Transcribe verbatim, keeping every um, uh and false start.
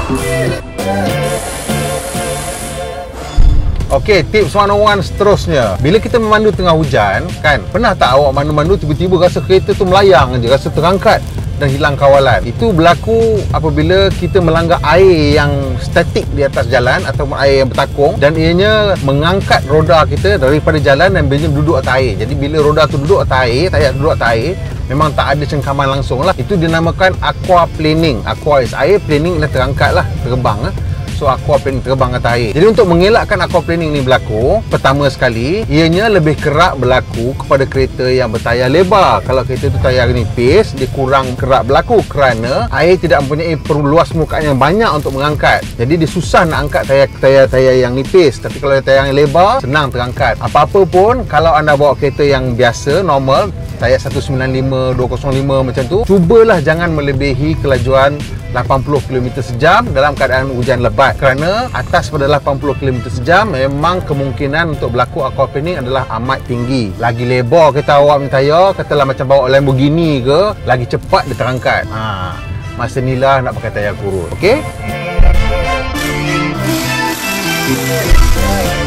Okey, tips one oh one seterusnya. Bila kita memandu tengah hujan, kan, pernah tak awak mandu-mandu tiba-tiba rasa kereta tu melayang je, rasa terangkat dan hilang kawalan? Itu berlaku apabila kita melanggar air yang statik di atas jalan ataupun air yang bertakung, dan ianya mengangkat roda kita daripada jalan dan biasanya duduk atas air. Jadi bila roda tu duduk atas air, tayar duduk atas air, memang tak ada cengkaman langsung lah. Itu dinamakan aquaplaning. Aqua is air, planing ialah terangkat lah, terbang lah. So aquaplaning, terbang atas air. Jadi untuk mengelakkan aquaplaning ni berlaku, pertama sekali, ianya lebih kerap berlaku kepada kereta yang bertayar lebar. Kalau kereta tu tayar nipis, dia kurang kerap berlaku kerana air tidak mempunyai luas permukaan yang banyak untuk mengangkat. Jadi dia susah nak angkat tayar-tayar yang nipis. Tapi kalau tayar yang lebar, senang terangkat. Apa-apa pun, kalau anda bawa kereta yang biasa, normal, tayar seratus sembilan puluh lima, dua kosong lima macam tu, cubalah jangan melebihi kelajuan lapan puluh kilometer sejam dalam keadaan hujan lebat, kerana atas pada lapan puluh kilometer sejam memang kemungkinan untuk berlaku aquaplaning adalah amat tinggi. Lagi lebar kereta awak punya tayar, katalah macam bawa Lamborghini ke, lagi cepat dia terangkat. Ha, masa ni lah nak pakai tayar kurus. Okey?